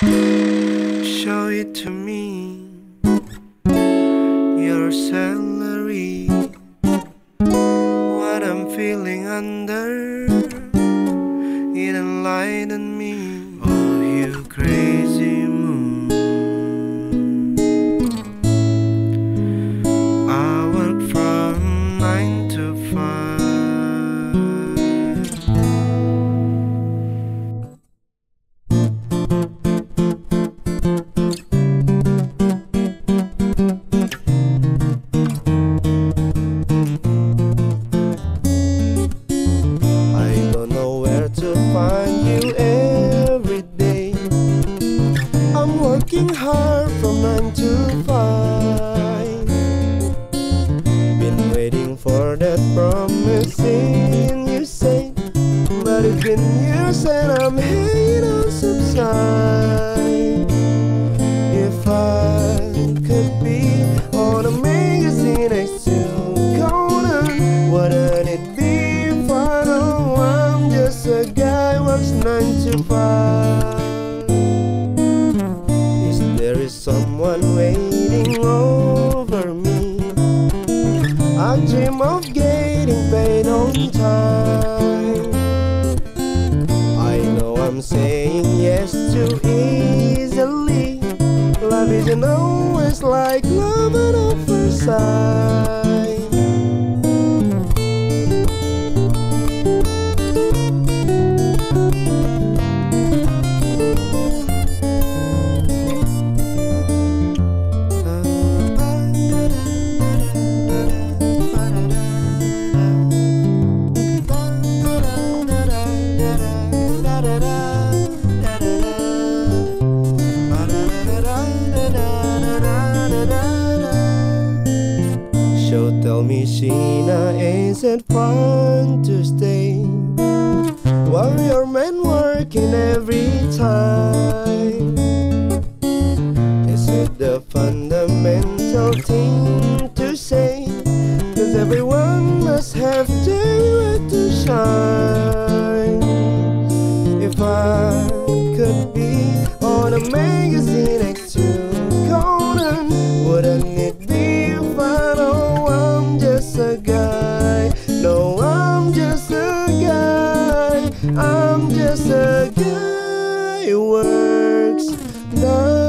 Show it to me, your salary, what I'm feeling under, it enlightened me. Oh, you crazy moon, I work from 9 to 5. Find you every day. I'm working hard from 9 to 5. Been waiting for that promising you say, but it's been years and I'm hanging on subside. If I could be on a magazine next to Conan, wouldn't it be fun? Oh, I'm just a guy works 9 to 5. There is someone waiting over me. I dream of getting paid on time. I know I'm saying yes too easily. Life isn't always like love at first sight. So tell me, Sheena, is it fun to stay while your man working every time? Is it the fundamental thing to say? 'Cause everyone must have their right to shine. If I could be on a magazine next to Conan, wouldn't it be fun? Oh, I'm just a guy. No, I'm just a guy. I'm just a guy who works